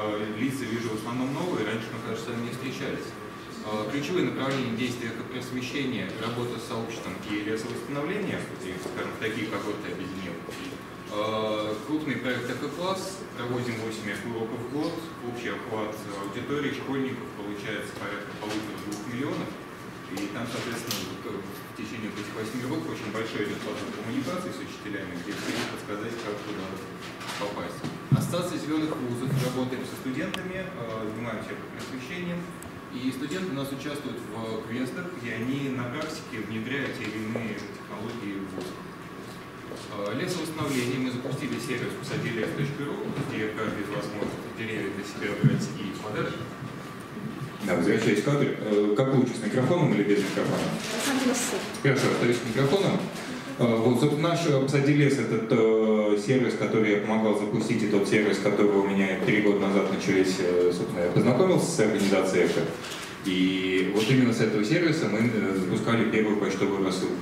лица вижу в основном новые, раньше мы, кажется, с вами не встречались. Ключевые направления действия — это просвещение, работа с сообществом и лесовосстановление, и, скажем, такие когорты объединил. Крупный проект «Эко-класс», проводим 8 уроков в год, общий охват аудитории школьников получается порядка 1,5–2 миллионов. И там, соответственно, в течение этих 8 уроков очень большой идет поток коммуникации с учителями, где хотят подсказать, как туда попасть. Ассоциация зеленых вузов, работаем со студентами, занимаемся просвещением. И студенты у нас участвуют в квестах, где они на практике внедряют те или иные технологии в вуз. Лесовосстановление. Мы запустили сервис посадилес.ру, где каждый из вас может деревья для себя брать и подарок. Да, возвращаясь в кадр, как лучше, с микрофоном или без микрофона? Хорошо, остаюсь с микрофоном. Вот, собственно, наш «Посади-лес» — это сервис, который я помогал запустить, и тот сервис, который у меня 3 года назад начались, собственно, я познакомился с организацией «Эко». И вот именно с этого сервиса мы запускали первую почтовую рассылку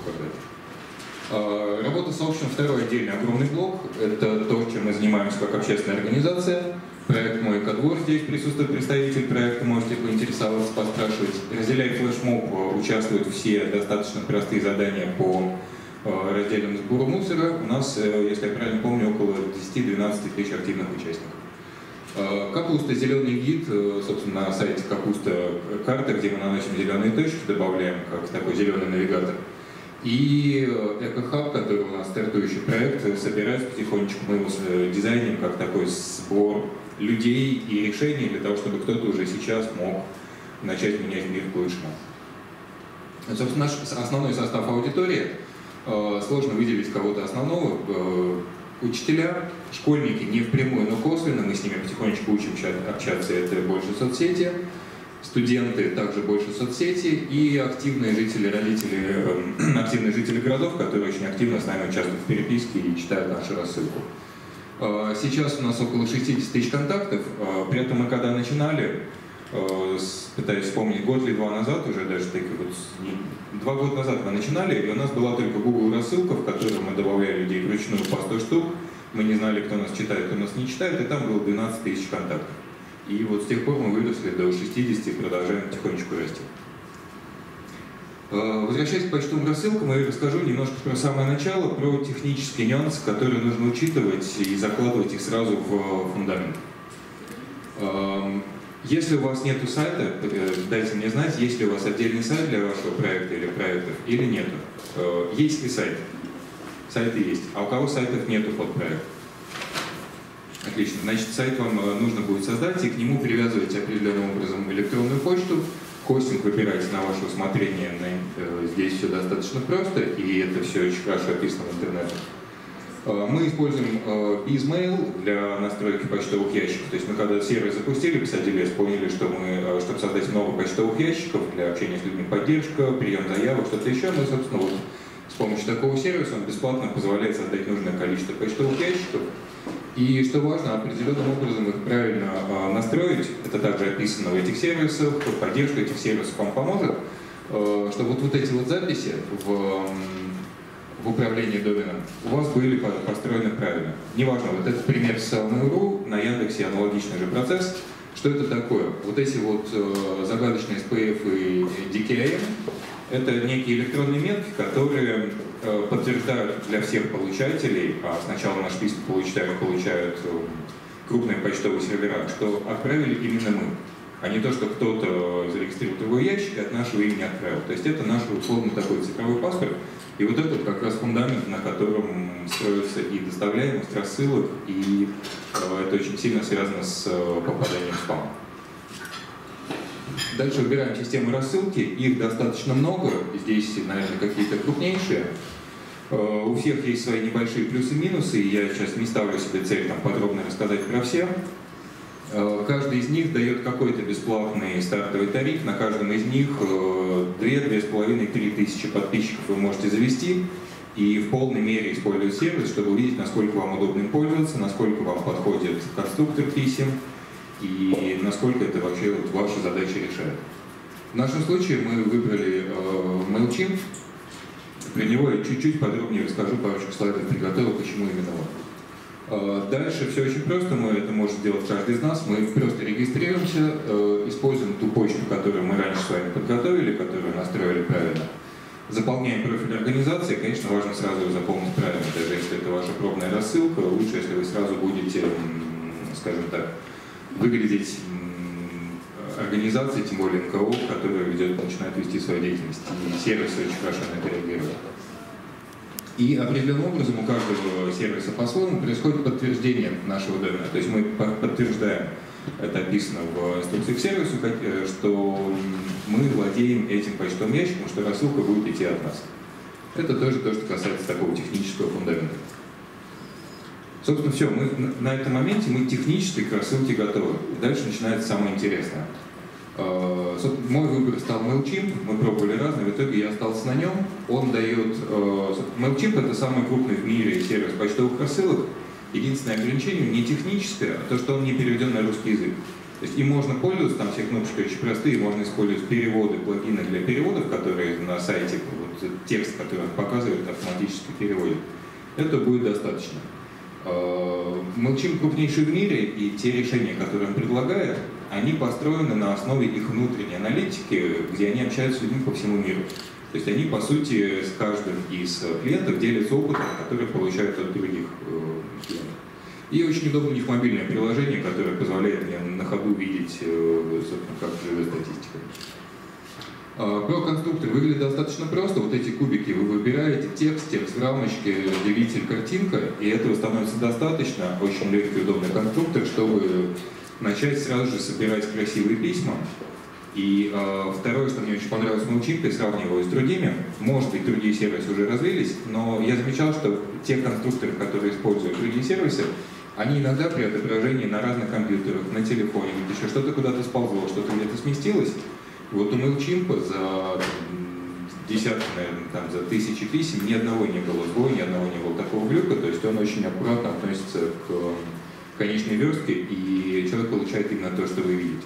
когда-то. Работа с сообществом — второй отдельный огромный блок. Это то, чем мы занимаемся как общественная организация. Проект «Мой экодвор», здесь присутствует представитель проекта, можете поинтересоваться, поспрашивать. «Разделяй флешмоб» участвуют все достаточно простые задания по раздельному сбору мусора. У нас, если я правильно помню, около 10–12 тысяч активных участников. «Капуста», зеленый гид, собственно, на сайте «Капуста» карта, где мы наносим зеленые точки, добавляем как такой зеленый навигатор. И «Эко-хаб», который у нас стартующий проект, собирается потихонечку, мы его дизайним как такой сбор людей и решений для того, чтобы кто-то уже сейчас мог начать менять мир к лучшему. Собственно, наш основной состав аудитории. Сложно выделить кого-то основного. Учителя, школьники не впрямую, но косвенно, мы с ними потихонечку учимся общаться, это больше соцсети. Студенты также больше соцсети и активные жители, активные жители городов, которые очень активно с нами участвуют в переписке и читают нашу рассылку. Сейчас у нас около 60 тысяч контактов, при этом мы когда начинали, пытаюсь вспомнить, год или 2 назад, уже даже вот 2 года назад мы начинали, и у нас была только Google рассылка, в которой мы добавляли людей вручную по 100 штук, мы не знали, кто нас читает, кто нас не читает, и там было 12 тысяч контактов. И вот с тех пор мы выросли до 60 и продолжаем потихонечку расти. Возвращаясь к почтовым рассылкам, я расскажу немножко про самое начало, про технические нюансы, которые нужно учитывать и закладывать их сразу в фундамент. Если у вас нет сайта, дайте мне знать, есть ли у вас отдельный сайт для вашего проекта или проектов, или нет. Есть ли сайт? Сайты есть. А у кого сайтов нету под проект? Отлично. Значит, сайт вам нужно будет создать и к нему привязывать определенным образом электронную почту. Хостинг выбирайте на ваше усмотрение. Здесь все достаточно просто, и это все очень хорошо описано в интернете. Мы используем BizMail для настройки почтовых ящиков. То есть мы когда сервис запустили, «Посади-лес», поняли, что мы, чтобы создать много почтовых ящиков для общения с людьми, поддержка, прием заявок, что-то еще, мы, собственно, вот с помощью такого сервиса он бесплатно позволяет создать нужное количество почтовых ящиков. И что важно, определенным образом их правильно настроить, это также описано в этих сервисах, поддержка этих сервисов вам поможет, чтобы вот эти вот записи в управлении доменом у вас были построены правильно. Неважно, вот этот пример с Mail.ru, на Яндексе аналогичный же процесс. Что это такое? Вот эти вот загадочные SPF и DKIM — это некие электронные метки, которые подтверждают для всех получателей, а сначала наши письма получают крупные почтовые сервера, что отправили именно мы, а не то, что кто-то зарегистрирует другой ящик и от нашего имени отправил. То есть это наш условно такой цифровой паспорт, и вот это как раз фундамент, на котором строится и доставляемость рассылок, и это очень сильно связано с попаданием в спам. Дальше выбираем систему рассылки, их достаточно много, здесь, наверное, какие-то крупнейшие. У всех есть свои небольшие плюсы и минусы, и я сейчас не ставлю себе цель там подробно рассказать про все. Каждый из них дает какой-то бесплатный стартовый тариф, на каждом из них 2–2,5–3 тысячи подписчиков вы можете завести и в полной мере использовать сервис, чтобы увидеть, насколько вам удобно им пользоваться, насколько вам подходит конструктор писем, и насколько это вообще вот ваши задачи решает. В нашем случае мы выбрали MailChimp. Про него я чуть-чуть подробнее расскажу, парочку слайдов приготовил, почему именно он. Дальше все очень просто, это может сделать каждый из нас. Мы просто регистрируемся, используем ту почту, которую мы раньше с вами подготовили, которую настроили правильно. Заполняем профиль организации, конечно, важно сразу его заполнить правильно, даже если это ваша пробная рассылка, лучше, если вы сразу будете, скажем так, выглядеть организацией, тем более НКО, которая начинает вести свою деятельность, и сервисы очень хорошо на это реагируют. И определенным образом у каждого сервиса по-своему происходит подтверждение нашего домена. То есть мы подтверждаем, это описано в инструкции к сервису, что мы владеем этим почтовым ящиком, что рассылка будет идти от нас. Это тоже то, что касается такого технического фундамента. Собственно, все, на этом моменте мы технически к рассылке готовы. Дальше начинается самое интересное. Мой выбор стал MailChimp, мы пробовали разные, в итоге я остался на нем. Он дает... MailChimp — это самый крупный в мире сервис почтовых рассылок. Единственное ограничение не техническое, а то, что он не переведен на русский язык. То есть им можно пользоваться, там все кнопочки очень простые, можно использовать переводы, плагины для переводов, которые на сайте, вот, текст, который он показывает, автоматически переводит. Это будет достаточно. MailChimp крупнейший в мире, и те решения, которые он предлагает, они построены на основе их внутренней аналитики, где они общаются с людьми по всему миру. То есть они, по сути, с каждым из клиентов делятся опытом, который получают от других клиентов. И очень удобно у них мобильное приложение, которое позволяет мне на ходу видеть, как живет статистика. Про конструктор выглядит достаточно просто. Вот эти кубики вы выбираете, текст в рамочке, делитель, картинка, и этого становится достаточно. Очень легкий, удобный конструктор, чтобы начать сразу же собирать красивые письма. И второе, что мне очень понравилось в MailChimp, я сравнивал его с другими, может быть, другие сервисы уже развились, но я замечал, что те конструкторы, которые используют другие сервисы, они иногда при отображении на разных компьютерах, на телефоне, еще что-то куда-то сползло, что-то где-то сместилось. Вот у MailChimp за десятки, наверное, там, за тысячи писем ни одного не было сбоя, ни одного не было такого глюка, то есть он очень аккуратно относится к конечной верстке, и человек получает именно то, что вы видите.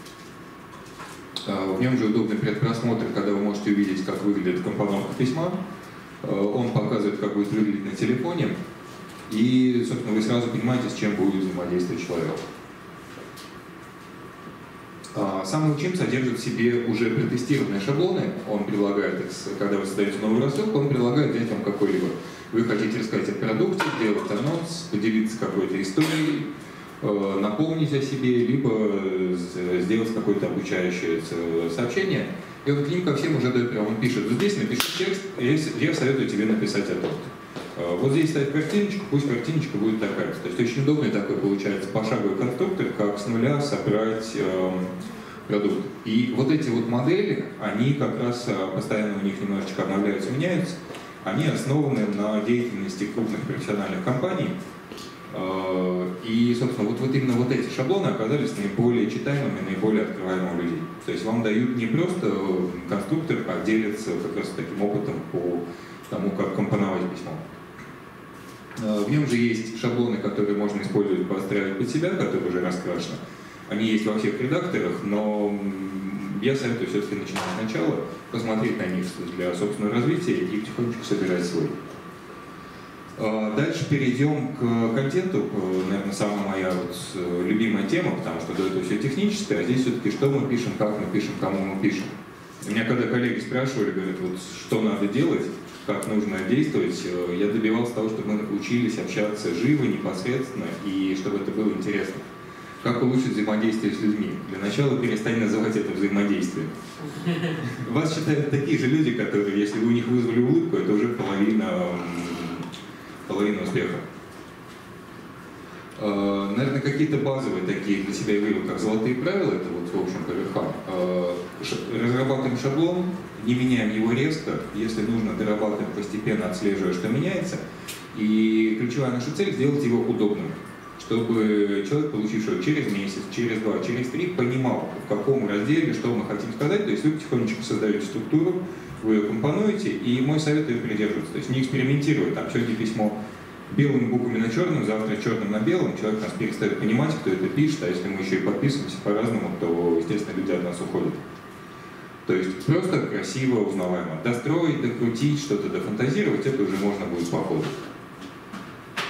В нем же удобный предпросмотр, когда вы можете увидеть, как выглядит компоновка письма. Он показывает, как будет выглядеть на телефоне, и, собственно, вы сразу понимаете, с чем будет взаимодействовать человек. Сам MailChimp содержит в себе уже протестированные шаблоны. Он предлагает, когда вы создаете новую рассылку, он предлагает взять вам какой-либо. Вы хотите рассказать о продукте, сделать анонс, поделиться какой-то историей, напомнить о себе, либо сделать какое-то обучающее сообщение. И он к ним ко всем уже дает прямо, он пишет: здесь напиши текст, я советую тебе написать о том. Вот здесь ставить картиночку, пусть картиночка будет такая. То есть очень удобный такой получается пошаговый конструктор, как с нуля собрать продукт. И вот эти вот модели, они как раз постоянно у них немножечко обновляются, меняются. Они основаны на деятельности крупных профессиональных компаний. И, собственно, вот именно вот эти шаблоны оказались наиболее читаемыми, наиболее открываемыми у людей. То есть вам дают не просто конструктор, а делятся как раз таким опытом по тому, как компоновать письмо. В нем же есть шаблоны, которые можно использовать, подстраивать под себя, которые уже раскрашены. Они есть во всех редакторах, но я советую все-таки начинать сначала, посмотреть на них для собственного развития и потихонечку собирать свой. Дальше перейдем к контенту, наверное, самая моя любимая тема, потому что до этого все техническое, а здесь все-таки что мы пишем, как мы пишем, кому мы пишем. У меня когда коллеги спрашивали, говорят, вот что надо делать, как нужно действовать, я добивался того, чтобы мы учились общаться живо, непосредственно, и чтобы это было интересно. Как улучшить взаимодействие с людьми? Для начала перестань называть это взаимодействием. Вас считают такие же люди, которые, если вы у них вызвали улыбку, это уже половина успеха. Наверное, какие-то базовые такие для себя я вывел, как золотые правила, это вот в общем по верхам. Разрабатываем шаблон, не меняем его резко, если нужно, дорабатываем постепенно, отслеживая, что меняется. И ключевая наша цель — сделать его удобным, чтобы человек, получивший его через месяц, через 2, через 3, понимал, в каком разделе, что мы хотим сказать. То есть вы потихонечку создаете структуру, вы ее компонуете, и мой совет — ее придерживаться. То есть не экспериментировать, там, сегодня письмо белыми буквами на черном, завтра черным на белом, человек нас перестает понимать, кто это пишет, а если мы еще и подписываемся по-разному, то, естественно, люди от нас уходят. То есть просто красиво, узнаваемо. Достроить, докрутить, что-то дофантазировать, это уже можно будет по ходу.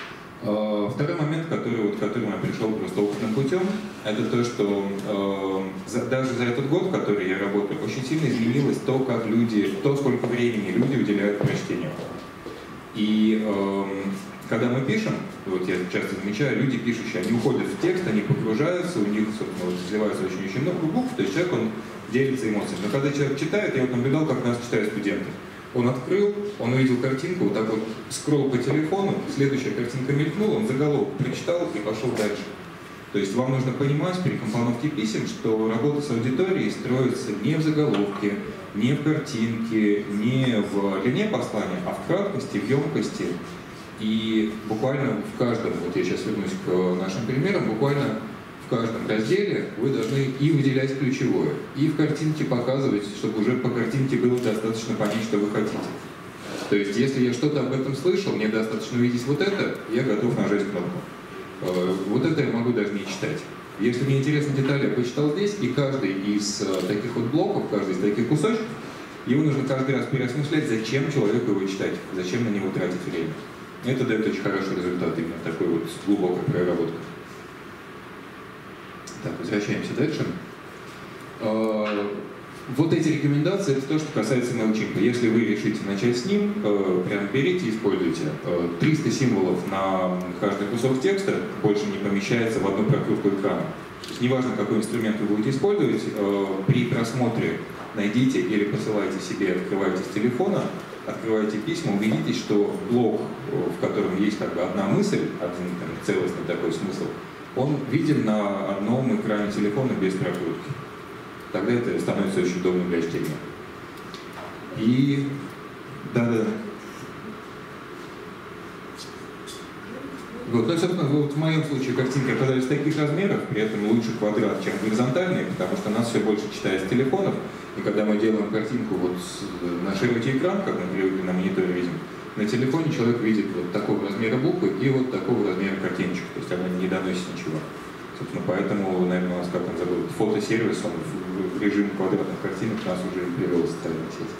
Второй момент, к которому я пришел просто опытным путем, это то, что даже за этот год, в который я работаю, очень сильно изменилось то, как сколько времени люди уделяют прочтению. И когда мы пишем, вот я часто замечаю, люди пишущие, они уходят в текст, они погружаются, у них, собственно, изливается очень много букв, то есть человек, он делится эмоциями. Но когда человек читает, я вот наблюдал, как нас читают студенты. Он открыл, он увидел картинку, вот так вот скролл по телефону, следующая картинка мелькнула, он заголовок прочитал и пошел дальше. То есть вам нужно понимать при компоновке писем, что работа с аудиторией строится не в заголовке, не в картинке, не в длине послания, а в краткости, в емкости. И буквально в каждом, вот я сейчас вернусь к нашим примерам, буквально в каждом разделе вы должны и выделять ключевое, и в картинке показывать, чтобы уже по картинке было достаточно понять, что вы хотите. То есть, если я что-то об этом слышал, мне достаточно увидеть вот это, я готов нажать кнопку. Вот это я могу даже не читать. Если мне интересны детали, я почитал здесь, и каждый из таких вот блоков, каждый из таких кусочков, его нужно каждый раз переосмыслять, зачем человеку его читать, зачем на него тратить время. Это дает очень хороший результат, именно такой вот глубокой проработкой. Так, возвращаемся дальше. Вот эти рекомендации, это то, что касается MailChimp. Если вы решите начать с ним, прям берите и используйте. 300 символов на каждый кусок текста больше не помещается в одну прокрутку экрана. То есть неважно, какой инструмент вы будете использовать, при просмотре найдите или посылайте себе, открывайте с телефона, открывайте письма, убедитесь, что блок, в котором есть как бы одна мысль, один целостный такой смысл, он виден на одном экране телефона без прокрутки. Тогда это становится очень удобным для чтения. И да-да. Вот, ну, собственно, вот в моем случае картинки оказались таких размеров, при этом лучше квадрат, чем горизонтальные, потому что нас все больше читает с телефонов, и когда мы делаем картинку вот на широкий экран, как мы привыкли на мониторе видим, на телефоне человек видит вот такого размера буквы и вот такого размера картиночек, то есть она не доносит ничего. Собственно, поэтому, наверное, у нас, как он забыл, фотосервис, он в режим квадратных картинок нас уже привел в социальные сети.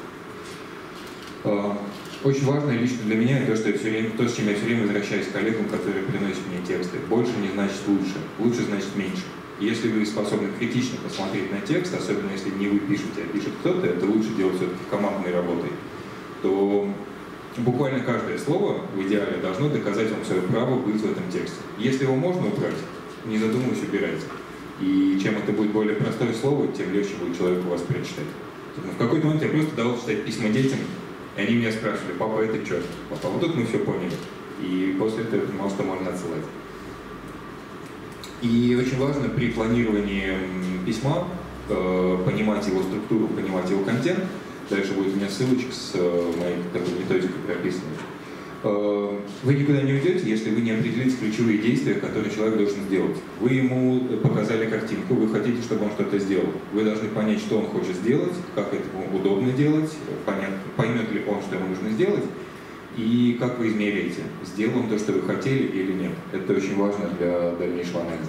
Очень важно лично для меня то, что я все время, то, с чем я все время возвращаюсь к коллегам, которые приносят мне тексты. Больше не значит лучше, лучше значит меньше. Если вы способны критично посмотреть на текст, особенно если не вы пишете, а пишет кто-то, это лучше делать все-таки командной работой, то буквально каждое слово в идеале должно доказать вам свое право быть в этом тексте. Если его можно убрать, не задумываясь, убирайте. И чем это будет более простое слово, тем легче будет человеку вас прочитать. В какой-то момент я просто давал читать письма детям, и они меня спрашивали: папа, это что? Папа, вот тут мы все поняли. И после этого я понимал, что можно отсылать. И очень важно при планировании письма понимать его структуру, понимать его контент. Дальше будет у меня ссылочка с моей такой методикой прописанной. Вы никуда не уйдете, если вы не определите ключевые действия, которые человек должен сделать. Вы ему показали картинку, вы хотите, чтобы он что-то сделал. Вы должны понять, что он хочет сделать, как это удобно делать, поймет ли он, что ему нужно сделать, и как вы измеряете, сделал он то, что вы хотели или нет. Это очень важно для дальнейшего анализа.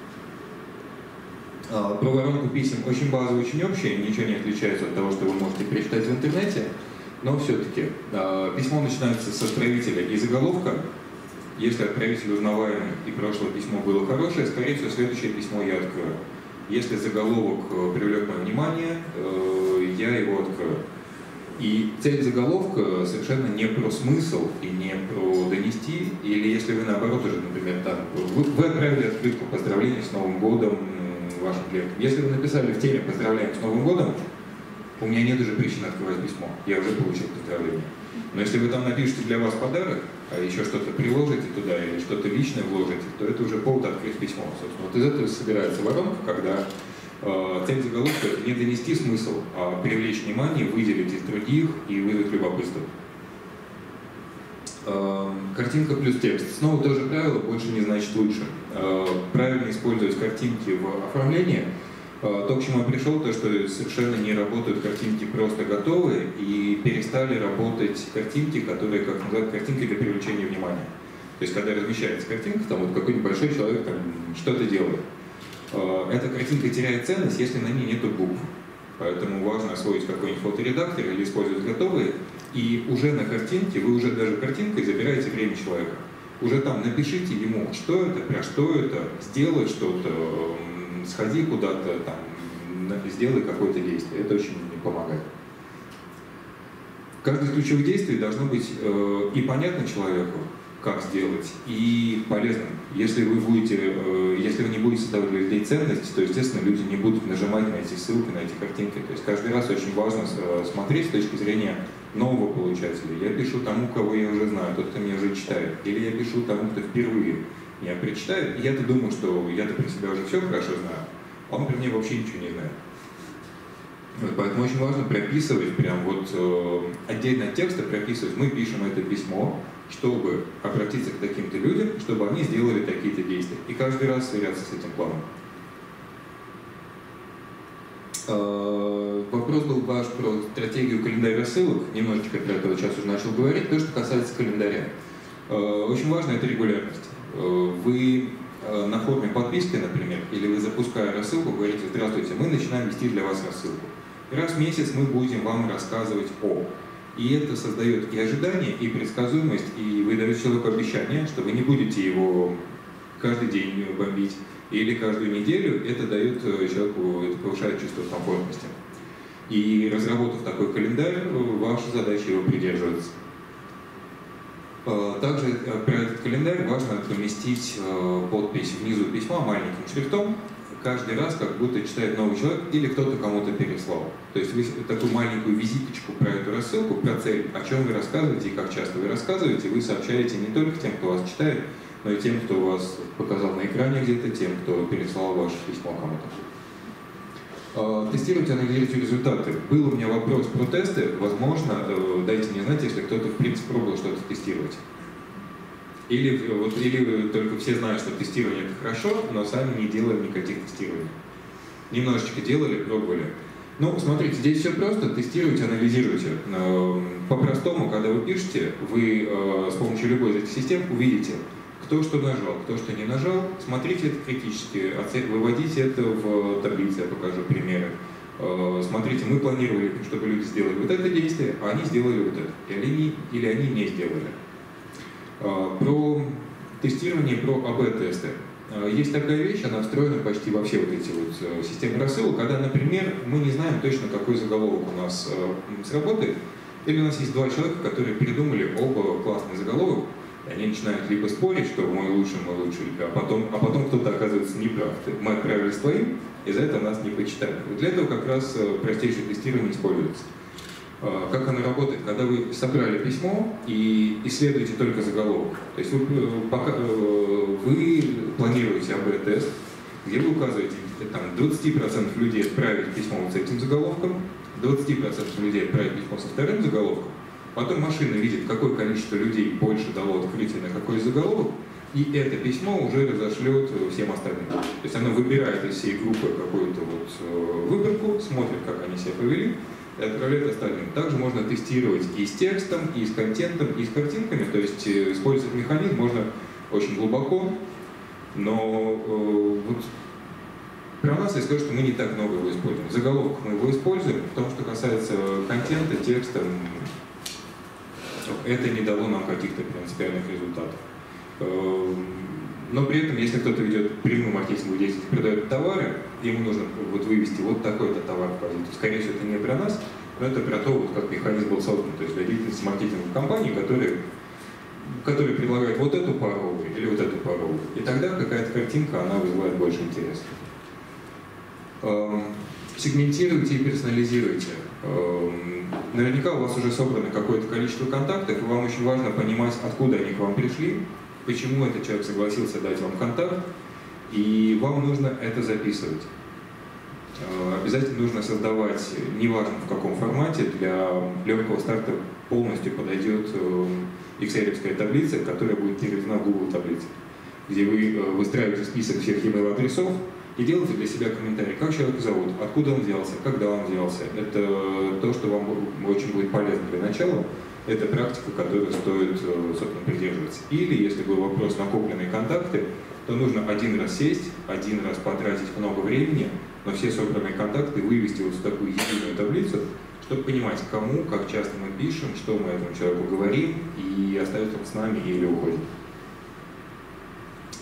Про воронку писем очень базово, очень общее, ничего не отличается от того, что вы можете перечитать в интернете. Но все-таки письмо начинается с отправителя и заголовка. Если отправитель узнаваемый и прошлое письмо было хорошее, скорее всего, следующее письмо я открою. Если заголовок привлек мое внимание, я его открою. И цель заголовка совершенно не про смысл и не про донести. Или если вы наоборот уже, например, там, вы отправили открытку поздравления с Новым годом вашим клиентам. Если вы написали в теме «Поздравляем с Новым годом», у меня нет уже причин открывать письмо, я уже получил поздравление. Но если вы там напишите для вас подарок, а еще что-то приложите туда или что-то личное вложите, то это уже повод открыть письмо. Собственно, вот из этого собирается воронка, когда цель заголовка — не донести смысл, а привлечь внимание, выделить из других и вызвать любопытство. Картинка плюс текст. Снова тоже правило, больше не значит лучше. Правильно использовать картинки в оформлении. То, к чему я пришел, то, что совершенно не работают картинки просто готовые, и перестали работать картинки, которые, как называют, картинки для привлечения внимания. То есть, когда размещается картинка, там вот какой-нибудь большой человек там что-то делает. Эта картинка теряет ценность, если на ней нету букв. Поэтому важно освоить какой-нибудь фоторедактор или использовать готовые, и уже на картинке, вы уже даже картинкой забираете время человека. Уже там напишите ему, что это, про что это, сделай что-то, сходи куда-то, там, сделай какое-то действие. Это очень помогает. Каждое из ключевых действий должно быть и понятно человеку, как сделать, и полезным. Если вы не будете создавать для людей ценность, то, естественно, люди не будут нажимать на эти ссылки, на эти картинки. То есть каждый раз очень важно смотреть с точки зрения нового получателя. Я пишу тому, кого я уже знаю, тот, кто меня уже читает. Или я пишу тому, кто впервые меня прочитает. И я-то думаю, что я-то про себя уже все хорошо знаю, а он про меня вообще ничего не знает. Вот, поэтому очень важно прописывать, прям вот отдельно от текста прописывать. Мы пишем это письмо, чтобы обратиться к таким-то людям, чтобы они сделали такие-то действия. И каждый раз сверяться с этим планом. Вопрос был ваш про стратегию календаря рассылок. Немножечко про это сейчас уже начал говорить. То, что касается календаря. Очень важно это регулярность. Вы на форме подписки, например, или вы, запуская рассылку, говорите: здравствуйте, мы начинаем вести для вас рассылку. Раз в месяц мы будем вам рассказывать о. И это создает и ожидание, и предсказуемость, и вы даете человеку обещание, что вы не будете его каждый день бомбить или каждую неделю. Это дает человеку, это повышает чувство комфортности. И разработав такой календарь, ваша задача его придерживаться. Также про этот календарь важно поместить подпись внизу письма маленьким шрифтом, каждый раз как будто читает новый человек или кто-то кому-то переслал. То есть вы такую маленькую визиточку про эту рассылку, про цель, о чем вы рассказываете и как часто вы рассказываете, вы сообщаете не только тем, кто вас читает, но и тем, кто вас показал на экране где-то, тем, кто переслал ваше письмо кому-то. Тестируйте, анализируйте результаты. Был у меня вопрос про тесты. Возможно, дайте мне знать, если кто-то в принципе пробовал что-то тестировать. Или только все знают, что тестирование это хорошо, но сами не делаем никаких тестирований. Немножечко делали, пробовали. Ну, смотрите, здесь все просто. Тестируйте, анализируйте. По-простому, когда вы пишете, вы с помощью любой из этих систем увидите, кто что нажал, кто что не нажал. Смотрите это критически, выводите это в таблице, я покажу примеры. Смотрите, мы планировали, чтобы люди сделали вот это действие, а они сделали вот это. Или они не сделали. Про тестирование, про АБ-тесты. Есть такая вещь, она встроена почти во все вот эти вот системы рассылок, когда, например, мы не знаем точно, какой заголовок у нас сработает, или у нас есть два человека, которые придумали оба классный заголовок, и они начинают либо спорить, что мой лучший, а потом кто-то оказывается неправ. Мы отправились твоим, и за это нас не почитали. Вот для этого как раз простейшее тестирование используется. Как оно работает? Когда вы собрали письмо и исследуете только заголовок. То есть вы планируете АБ-тест, где вы указываете, там 20% людей отправить письмо вот с этим заголовком, 20% людей отправить письмо со вторым заголовком, потом машина видит, какое количество людей больше дало открытие на какой заголовок, и это письмо уже разошлет всем остальным. То есть оно выбирает из всей группы какую-то вот выборку, смотрит, как они себя повели, и отправляет остальным. Также можно тестировать и с текстом, и с контентом, и с картинками. То есть использовать механизм можно очень глубоко, но вот про нас я скажу, что мы не так много его используем. В заголовках мы его используем, в том, что касается контента, текста, это не дало нам каких-то принципиальных результатов. Но при этом, если кто-то ведет прямую маркетинговую деятельность, продает товары, ему нужно вот вывести вот такой-то товар в позицию. Скорее всего, это не про нас, но это про то, вот, как механизм был создан. То есть для деятельности маркетинговых компаний, которые предлагают вот эту пару или вот эту пару. И тогда какая-то картинка, она вызывает больше интереса. Сегментируйте и персонализируйте. Наверняка у вас уже собрано какое-то количество контактов, и вам очень важно понимать, откуда они к вам пришли, почему этот человек согласился дать вам контакт, и вам нужно это записывать. Обязательно нужно создавать, неважно в каком формате, для легкого старта полностью подойдет Excel-овская таблица, которая будет переведена в Google таблицу, где вы выстраиваете список всех email-адресов и делаете для себя комментарий, как человека зовут, откуда он взялся, когда он взялся. Это то, что вам очень будет полезно для начала. Это практика, которую стоит, собственно, придерживаться. Или, если был вопрос накопленные контакты, то нужно один раз сесть, один раз потратить много времени, но все собранные контакты вывести вот в такую единую таблицу, чтобы понимать, кому, как часто мы пишем, что мы этому человеку говорим, и остается он с нами или уходит.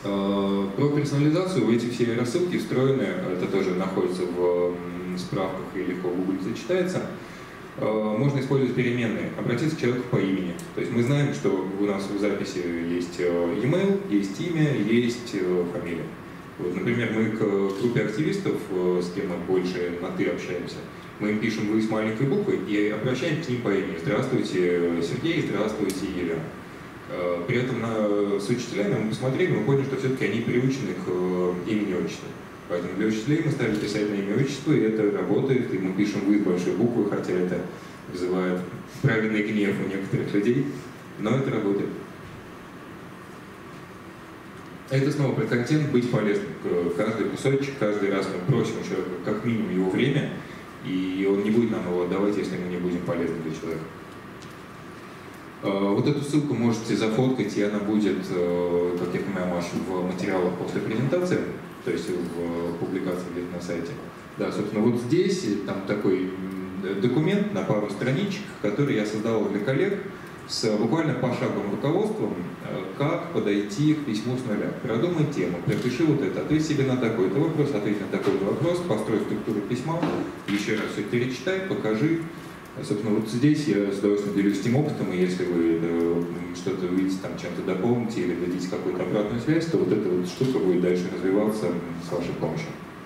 Про персонализацию в эти все рассылки встроены, это тоже находится в справках и легко в Google зачитается. Можно использовать переменные, обратиться к человеку по имени. То есть мы знаем, что у нас в записи есть e-mail, есть имя, есть фамилия. Вот, например, мы к группе активистов, с кем мы больше на «ты» общаемся, мы им пишем «вы» с маленькой буквы и обращаемся к ним по имени. Здравствуйте, Сергей, здравствуйте, Елена. При этом с учителями мы посмотрели, мы поняли, что все-таки они приучены к имени и отчеству. Поэтому для учителей мы стали писать на имя и отчество, и это работает, и мы пишем «вы» с большой буквы, хотя это вызывает праведный гнев у некоторых людей, но это работает. Это снова про контент, быть полезным. Каждый кусочек, каждый раз мы просим у человека как минимум его время, и он не будет нам его отдавать, если мы не будем полезны для человека. Вот эту ссылку можете зафоткать, и она будет, как я понимаю, Маша, в материалах после презентации, то есть в публикации где-то на сайте. Да, собственно, вот здесь там такой документ на пару страничек, который я создал для коллег с буквально пошаговым руководством, как подойти к письму с нуля. Продумай тему, пропиши вот это, ответь себе на такой-то вопрос, ответь на такой-то вопрос, построй структуру письма, еще раз все перечитай, покажи. Собственно, вот здесь я с удовольствием делюсь тем опытом, и если вы что-то увидите, там чем-то дополните или дадите какую-то обратную связь, то вот эта вот штука будет дальше развиваться с вашей помощью.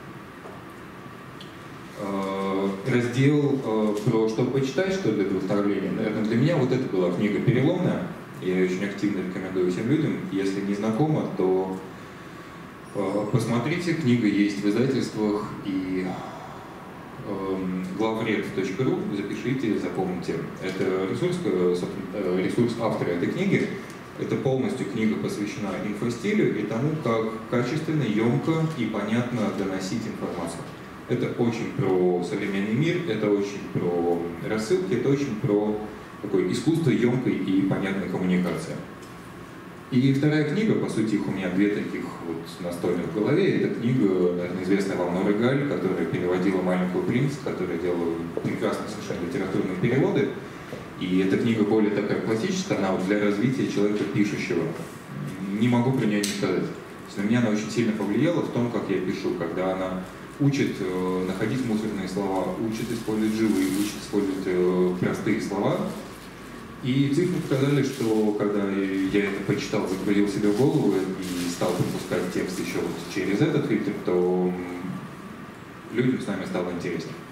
Раздел про что почитать, что для двустороннего. Наверное, для меня вот это была книга переломная. Я ее очень активно рекомендую всем людям. Если не знакома, то посмотрите. Книга есть в издательствах и главред.ру, запишите, запомните. Это ресурс автора этой книги. Это полностью книга посвящена инфостилю и тому, как качественно, емко и понятно доносить информацию. Это очень про современный мир, это очень про рассылки, это очень про такое искусство емкой и понятной коммуникации. И вторая книга, по сути, их у меня две таких вот настольных в голове. Это книга, наверное, известная вам Нора Галь, которая переводила «Маленького принца», которая делала прекрасные совершенно литературные переводы. И эта книга более такая классическая, она вот для развития человека пишущего. Не могу про нее не сказать. На меня она очень сильно повлияла в том, как я пишу, когда она учит находить мусорные слова, учит использовать живые, учит использовать простые слова. И цифры показали, что когда я это почитал, загрузил себе в голову и стал пропускать текст еще вот через этот фильтр, то людям с нами стало интереснее.